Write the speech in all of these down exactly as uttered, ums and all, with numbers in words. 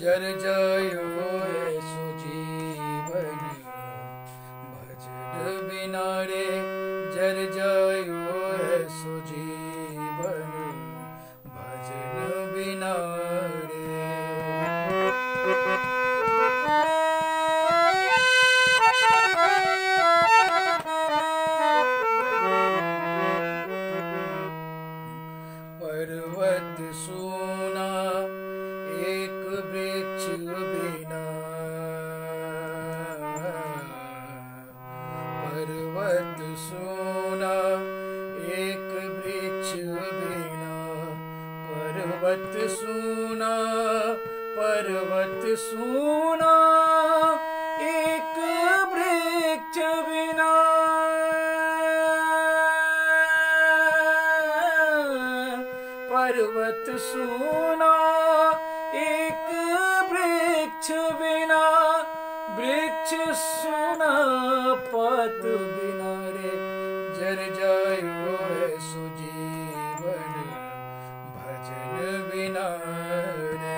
जर जायो ऐसो जीवन भजन बिना रे, जर जायो ऐसो जीवन भजन बिना रे। पर्वत सूना एक वृक्ष बिना, पर्वत सूना एक वृक्ष बिना, पर्वत सूना, पर्वत सूना एक वृक्ष बिना, पर्वत सूना एक वृक्ष बिना, वृक्ष सूना पत बिना रे, जर जायो ऐसो जीवन भजन बिना रे।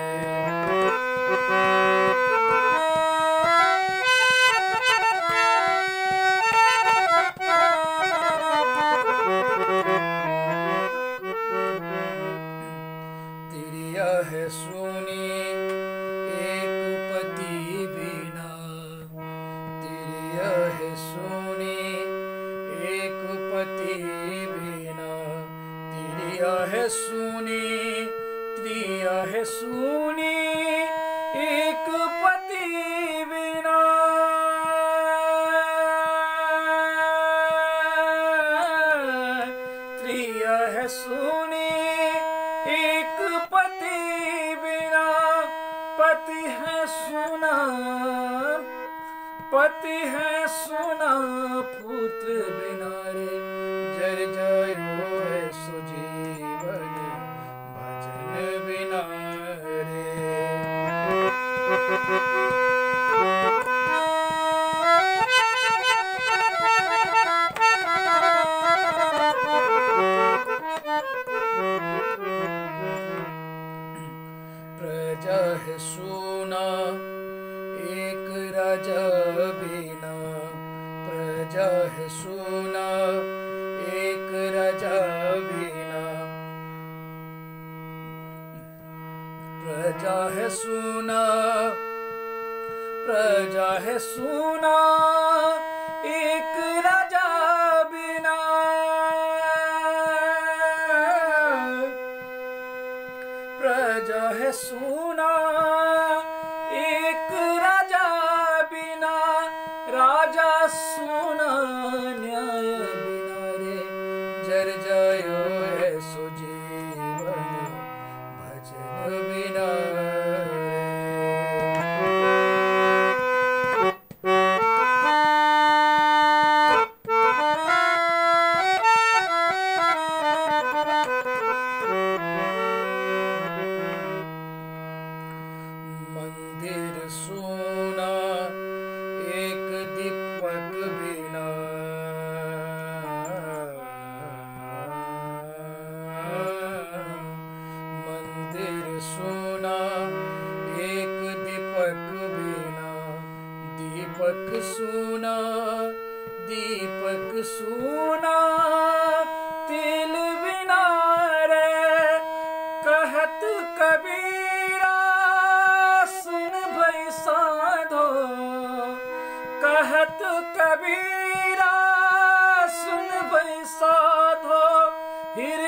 तिरिया है सोनी एक पति बिना, तिरिया है सोनी एक पति बिना, तिरिया है सोनी, तिरिया है सोनी एक पति बिना, तिरिया है सोनी एक पति बिना, पति है सुना, पति है सुना पुत्र बिना रे, जर जायो ऐसो जीवन भजन बिना रे। प्रजा है सोना एक राजा बिना, प्रजा है सोना एक राजा बिना, प्रजा है सोना, प्रजा है सोना एक राजा बिना, प्रजा है सोना एक राजा बिना, राजा सोना न्याय बिना रे, जर जायो ऐसो जीवन भजन बिना रे। मंदिर सोना एक दीपक बिना, मंदिर सोना एक दीपक बिना, दीपक सोना, दीपक सोना तिल बिना रे, कहत कबीरा साधो, कहत कबीरा सुन भई साधो, हिर